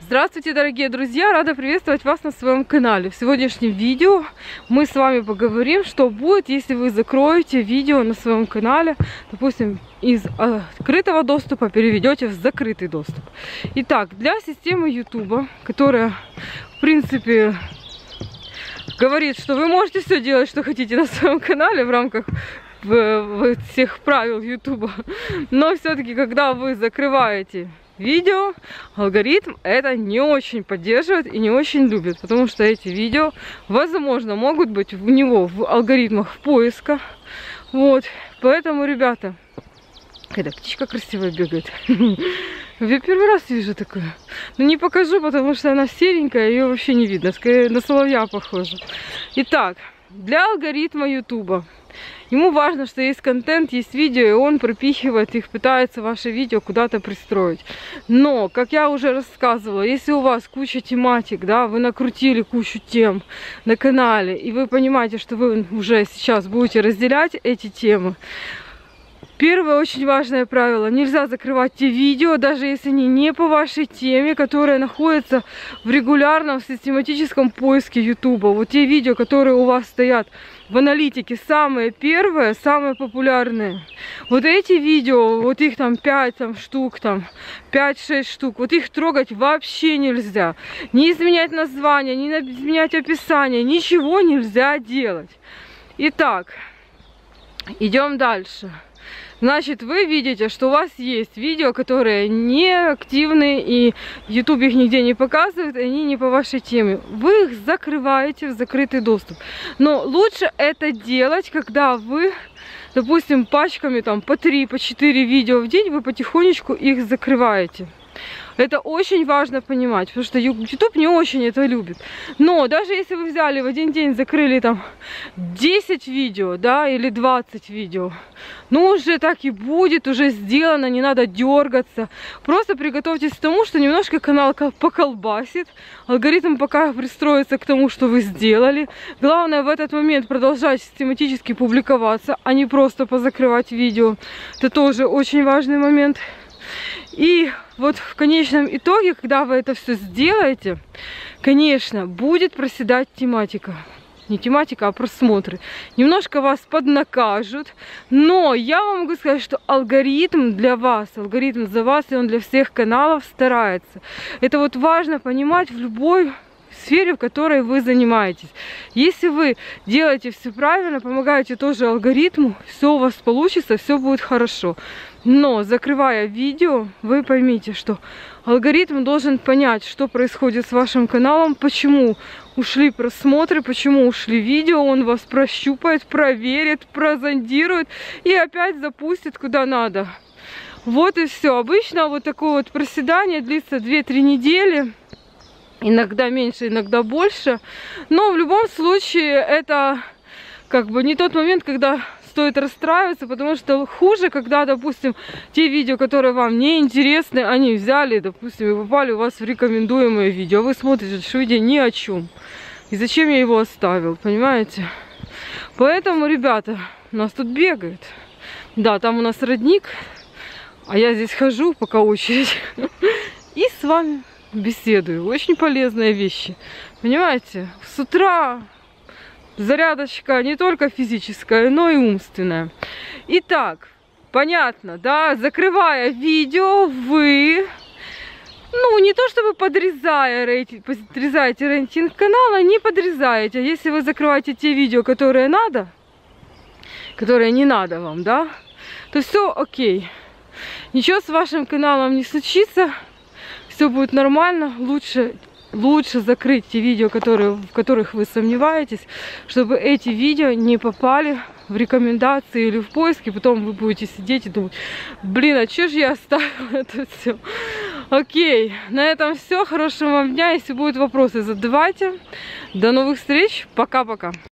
Здравствуйте, дорогие друзья! Рада приветствовать вас на своем канале. В сегодняшнем видео мы с вами поговорим, что будет, если вы закроете видео на своем канале, допустим, из открытого доступа переведете в закрытый доступ. Итак, для системы YouTube, которая, в принципе, говорит, что вы можете все делать, что хотите на своем канале в рамках всех правил YouTube, но все-таки, когда вы закрываете видео, алгоритм это не очень поддерживает и не очень любит, потому что эти видео, возможно, могут быть у него в алгоритмах поиска. Вот, поэтому, ребята, какая птичка красивая бегает. Я первый раз вижу такую. Но не покажу, потому что она серенькая, ее вообще не видно, скорее на соловья похожа. Итак, для алгоритма YouTube ему важно, что есть контент, есть видео, и он пропихивает их, пытается ваше видео куда-то пристроить. Но, как я уже рассказывала, если у вас куча тематик, да, вы накрутили кучу тем на канале, и вы понимаете, что вы уже сейчас будете разделять эти темы, первое очень важное правило: нельзя закрывать те видео, даже если они не по вашей теме, которые находятся в регулярном систематическом поиске YouTube. Вот те видео, которые у вас стоят в аналитике, самые первые, самые популярные. Вот эти видео, вот их там 5 штук, 5-6 штук, вот их трогать вообще нельзя. Не изменять название, не изменять описание, ничего нельзя делать. Итак, идем дальше. Значит, вы видите, что у вас есть видео, которые не активны, и YouTube их нигде не показывает, и они не по вашей теме. Вы их закрываете в закрытый доступ. Но лучше это делать, когда вы, допустим, пачками по 3, по 4 видео в день, вы потихонечку их закрываете. Это очень важно понимать, потому что YouTube не очень это любит. Но даже если вы взяли в один день, закрыли 10 видео, да, или 20 видео, ну уже так и будет, уже сделано, не надо дергаться. Просто приготовьтесь к тому, что немножко канал поколбасит, алгоритм пока пристроится к тому, что вы сделали. Главное в этот момент продолжать систематически публиковаться, а не просто позакрывать видео. Это тоже очень важный момент. И вот в конечном итоге, когда вы это все сделаете, конечно, будет проседать тематика. Не тематика, а просмотры. Немножко вас поднакажут. Но я вам могу сказать, что алгоритм для вас, алгоритм за вас, и он для всех каналов старается. Это вот важно понимать в любой сфере, в которой вы занимаетесь. Если вы делаете все правильно, помогаете тоже алгоритму, все у вас получится, все будет хорошо. Но закрывая видео, вы поймите, что алгоритм должен понять, что происходит с вашим каналом, почему ушли просмотры, почему ушли видео, он вас прощупает, проверит, прозондирует и опять запустит куда надо. Вот и все. Обычно вот такое вот проседание длится 2-3 недели. Иногда меньше, иногда больше. Но в любом случае это как бы не тот момент, когда стоит расстраиваться, потому что хуже, когда, допустим, те видео, которые вам не интересны, они взяли, допустим, и попали у вас в рекомендуемые видео. Вы смотрите, что видео ни о чем. И зачем я его оставил, понимаете? Поэтому, ребята, у нас тут бегает. Да, там у нас родник, а я здесь хожу, пока очередь. И с вами беседую. Очень полезные вещи. Понимаете? С утра зарядочка не только физическая, но и умственная. Итак, понятно, да? Закрывая видео, вы, не то чтобы подрезаете рейтинг канала, не подрезаете. Если вы закрываете те видео, которые надо, которые не надо вам, да, то все окей. Ничего с вашим каналом не случится. Все будет нормально, лучше закрыть те видео, в которых вы сомневаетесь, чтобы эти видео не попали в рекомендации или в поиски. Потом вы будете сидеть и думать: блин, а что же я оставила это все? Окей, на этом все. Хорошего вам дня. Если будут вопросы, задавайте. До новых встреч. Пока-пока.